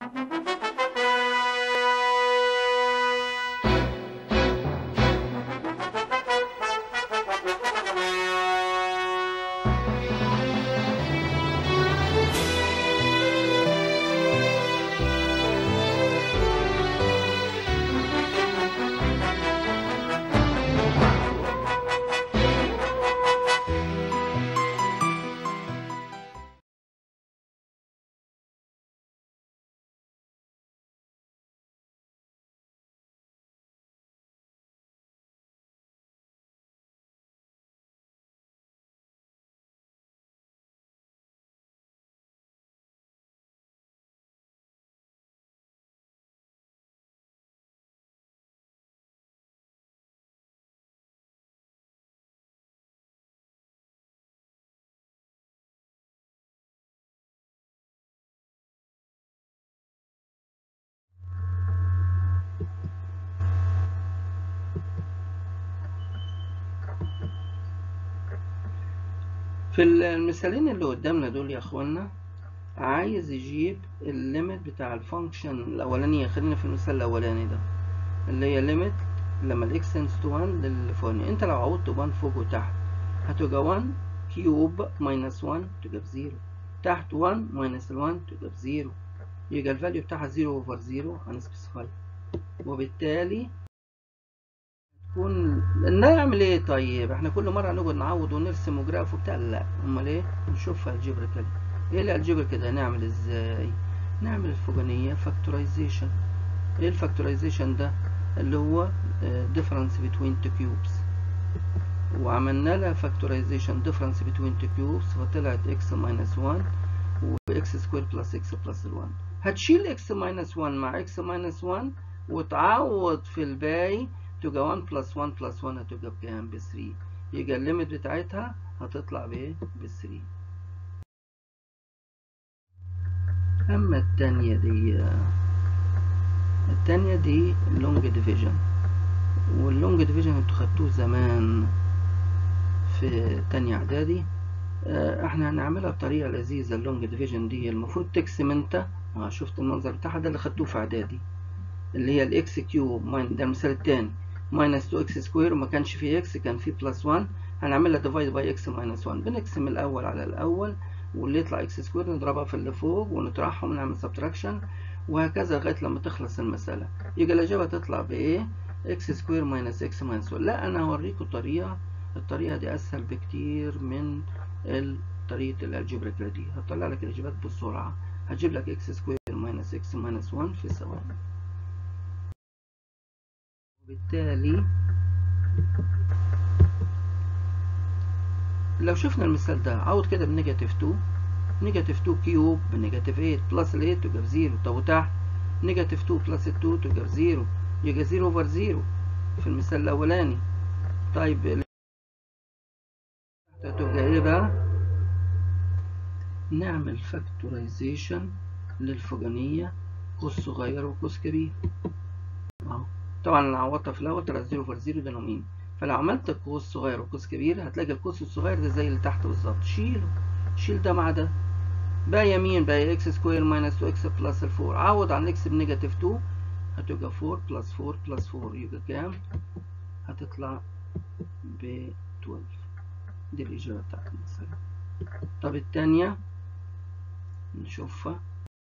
في المثالين اللي قدامنا دول يا اخوانا عايز يجيب الليميت بتاع الفانكشن الاولانيه. خلينا في المثال الاولاني ده اللي هي ليميت لما الاكس تنس تو 1 للفوقاني. انت لو عوضت 1 فوق وتحت هتبقى 1 كيوب ماينس 1 تبقى بزيرو، تحت 1 ماينس ال 1 تبقى بزيرو، يبقى الفاليو بتاعها 0 اوفر 0 هنسبيسيفاي. وبالتالي تكون نعمل ايه؟ طيب احنا كل مره نقعد نعوض ونرسم وجراف وبتاع؟ لا، امال ايه؟ نشوفها الجبريكالي. ايه الالجبر كده؟ هنعمل ازاي؟ نعمل الفوقانيه فاكتورايزيشن. ايه الفاكتورايزيشن ده؟ اللي هو difference between two cubes، وعملنا لها فاكتورايزيشن difference between two cubes فطلعت x minus 1 و x square plus x plus 1. هتشيل x minus 1 مع x minus 1 وتعوض في الباقي تبقى 1 plus 1 plus 1 هتبقى بكام؟ ب 3. يبقى الليميت بتاعتها هتطلع بايه؟ ب 3. اما التانية دي اللونج ديفيجن، واللونج ديفيجن انتوا خدتوه زمان في تانية اعدادي. احنا هنعملها بطريقة لذيذة. اللونج ديفيجن دي المفروض تقسم انت، شفت المنظر بتاعها ده اللي خدتوه في اعدادي، اللي هي الاكس كيوب ده المثال التاني ماينس 2 اكس سكوير وما كانش فيه اكس، كان فيه بلس 1. هنعملها ديفايد باي اكس ماينس 1. بنقسم الاول على الاول واللي يطلع اكس سكوير نضربها في اللي فوق ونطرحهم ونعمل سبتراكشن وهكذا لغايه لما تخلص المساله. يبقى الاجابه تطلع بايه؟ اكس سكوير ماينس اكس ماينس 1. لا، انا هوريكم طريقه، الطريقه دي اسهل بكتير من طريقه الالجبريك دي. هطلع لك الاجابات بسرعه. هجيب لك اكس سكوير ماينس اكس ماينس 1 في ثواني. وبالتالي لو شفنا المثال ده عوض كده بنيجاتيف 2، نيجاتيف 2 كيوب بنيجاتيف 8 بلس ال 8 تبقى بزيرو. طب وتحت نيجاتيف 2 بلس ال 2 تبقى بزيرو، يبقى 0 اوفر 0 في المثال الاولاني. طيب تبقى ايه بقى؟ نعمل فاكتورايزيشن للفوقانيه قوس صغير وقوس كبير اهو. طبعا انا عوضتها في الاول طلع 0 اوفر 0 ده نومين، فلو عملت قوس صغير وقوس كبير هتلاقي القوس الصغير ده زي اللي تحت بالظبط. شيله، شيل ده مع ده، بقى يمين بقى اكس سكوير ماينس 2 اكس بلس 4. عوض عن اكس بنيجاتيف 2 هتبقى 4 بلس 4 بلس 4 يبقى كام؟ هتطلع ب 12. دي الإجابة بتاعت المسألة. طب التانية نشوفها.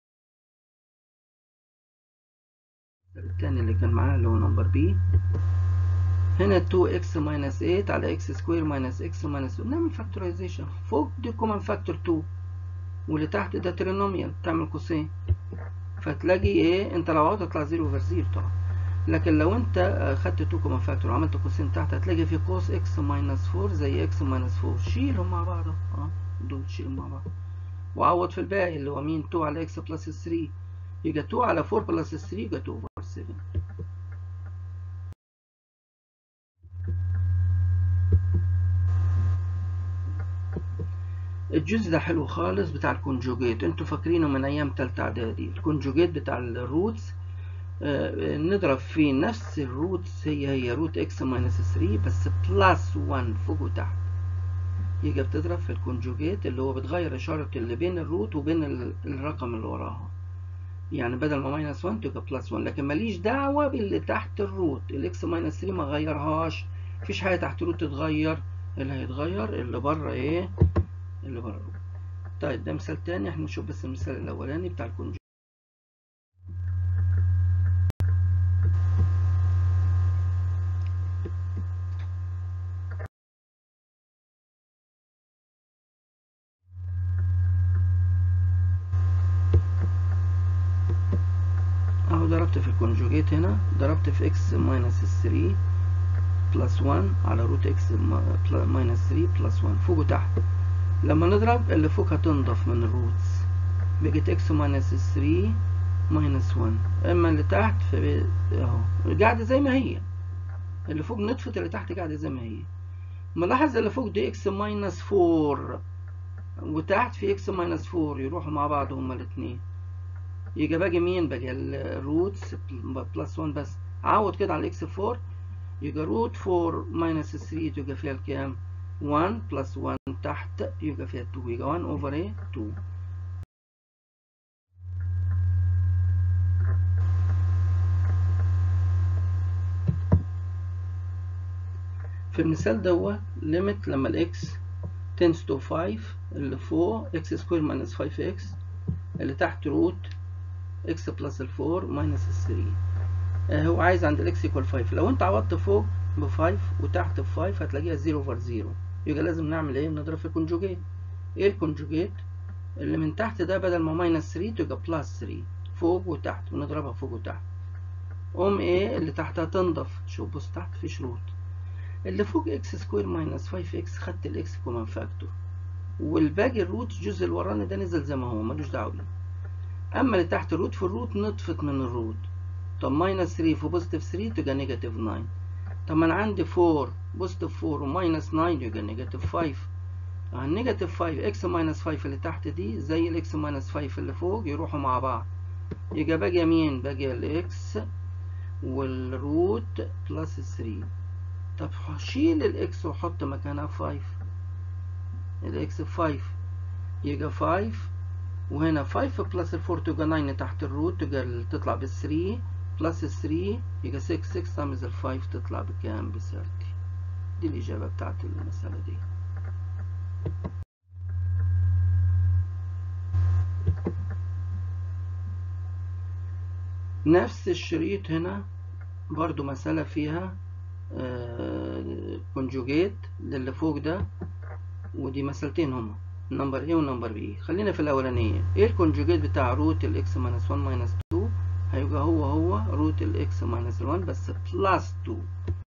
التاني اللي كان معانا اللي هو نمبر بي. هنا 2x minus 8 على x سكوير minus x minus 2. نعمل فاكتورايزيشن. فوق دي كومن فاكتور 2 واللي تحت ده ترينوميال، تعمل قوسين فتلاقي ايه؟ انت لو عوضت تطلع 0 اوفر 0 طبعا، لكن لو انت خدت 2 كومن فاكتور وعملت قوسين تحت هتلاقي في قوس x minus 4 زي x minus 4. شيلهم مع بعض دول شيلهم مع بعض وعوض في الباقي اللي هو مين؟ 2 على x بلس 3 يبقى 2 على 4 بلس 3 يبقى 2 اوفر 7. الجزء ده حلو خالص بتاع الكونجوجيت، انتوا فاكرينه من ايام تالتة اعدادي. الكونجوجيت بتاع الروتس نضرب فيه نفس الروتس، هي روت اكس ماينس 3 بس بلس 1 فوق وتحت. يبقى بتضرب في الكونجوجيت اللي هو بتغير اشارة اللي بين الروت وبين الرقم اللي وراها. يعني بدل ما ماينس 1 تبقى بلس 1، لكن ماليش دعوة باللي تحت الروت. الاكس ماينس 3 ما غيرهاش، مفيش حاجة تحت الروت تتغير، اللي هيتغير اللي بره ايه؟ اللي بره الروت. طيب ده مثال تاني، احنا نشوف بس المثال الاولاني بتاع الكونجوجيت. اهو ضربت في الكونجوجيت هنا، ضربت في اكس ماينس 3 بلس 1 على روت اكس ماينس 3 بلس 1 فوق وتحت. لما نضرب اللي فوق هتنضف من الروتس، بقت اكس ماينس 3 ماينس 1، اما اللي تحت اهو قاعدة زي ما هي، اللي فوق نطفت، اللي تحت قاعدة زي ما هي. ملاحظ اللي فوق دي اكس ماينس 4 وتحت في اكس ماينس 4 يروحوا مع بعض هما الاتنين، يبقى باقي مين؟ باقي الروتس بلس 1 بس. عوض كده على الاكس 4، يبقى روت 4 ماينس 3 تبقى فيها الكام؟ 1 بلس 1 تحت يبقى فيها 2، يبقى 1 اوفر ايه؟ 2. في المثال دوت ليميت لما الاكس tends to 5، اللي فوق اكس سكوير ماينس 5 اكس، اللي تحت روت اكس بلس 4 ماينس 3. هو عايز عند الاكس يكوال 5. لو انت عوضت فوق ب 5 وتحت ب 5 هتلاقيها 0 اوفر 0، يبقى لازم نعمل ايه؟ نضرب في الكونجوجيت. ايه الكونجوجيت؟ اللي من تحت ده بدل ما ماينس 3 تبقى بلس 3 فوق وتحت، ونضربها فوق وتحت. ايه اللي تحتها تنضف. شوف بص تحت في شروط. اللي فوق اكس سكوير ماينس 5 اكس خدت الاكس كومن فاكتور، والباقي الروت الجزء الوراني ده نزل زي ما هو ملوش دعوه بيه. اما اللي تحت الروت في الروت نطفت من الروت. طب ماينس 3 في بوزيتيف 3 تبقى نيجاتيف 9. طب ما انا عندي 4 بوزيتيف 4 وماينس 9 يبقى نيجاتيف 5. النيجاتيف 5 اكس ماينس 5 اللي تحت دي زي الاكس ماينس 5 اللي فوق يروحوا مع بعض، يبقى باقي مين؟ باقي الاكس والروت بلس 3. طب شيل الاكس وحط مكانها 5، الاكس 5 يبقى 5، وهنا 5 بلس 4 تبقى 9 تحت الروت تطلع ب 3 بلس 3 يبقى 6 تايمز ال 5 تطلع بكام؟ ب 30. دي الإجابة بتاعت المسألة دي. نفس الشريط هنا برضو مسألة فيها كونجوجيت للي فوق ده، ودي مسألتين هما نمبر A ونمبر B. خلينا في الأولانية. ايه الكونجوجيت بتاع روت الإكس ماينس 1 ماينس 2؟ هيبقى هو روت الإكس ماينس 1 بس بلس 2.